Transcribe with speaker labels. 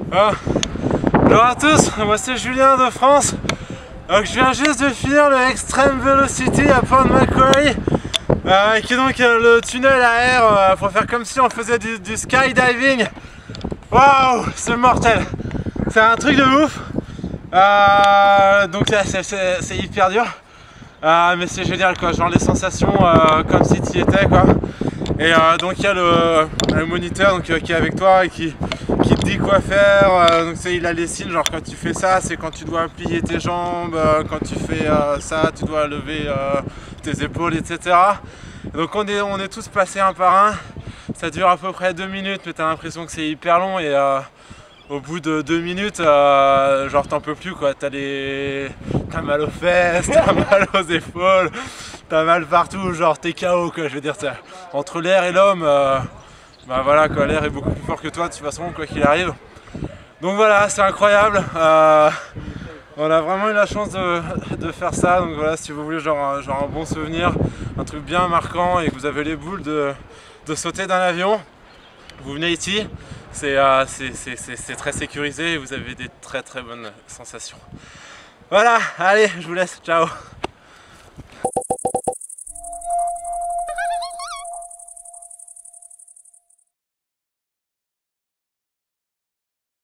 Speaker 1: Ah, bonjour à tous, moi c'est Julien de France. Je viens juste de finir le Extreme Velocity à Port Macquarie, qui est donc le tunnel à air pour faire comme si on faisait du skydiving. Waouh, c'est mortel, c'est un truc de ouf. Donc c'est hyper dur, mais c'est génial quoi, genre les sensations comme si tu y étais quoi. Et donc il y a le moniteur donc, qui est avec toi et qui te dit quoi faire. Donc il a les signes, genre quand tu fais ça c'est quand tu dois plier tes jambes, quand tu fais ça tu dois lever tes épaules, etc. Donc on est tous passés un par un. Ça dure à peu près 2 minutes, mais t'as l'impression que c'est hyper long et au bout de 2 minutes, genre t'en peux plus quoi, t'as mal aux fesses, t'as mal aux épaules, t'as mal partout, genre t'es KO quoi, je veux dire, entre l'air et l'homme, bah voilà quoi, l'air est beaucoup plus fort que toi de toute façon quoi qu'il arrive. Donc voilà, c'est incroyable, on a vraiment eu la chance de faire ça, donc voilà, si vous voulez genre un bon souvenir, un truc bien marquant et que vous avez les boules de sauter d'un avion, vous venez ici. C'est très sécurisé et vous avez des très bonnes sensations. Voilà, allez, je vous laisse, ciao.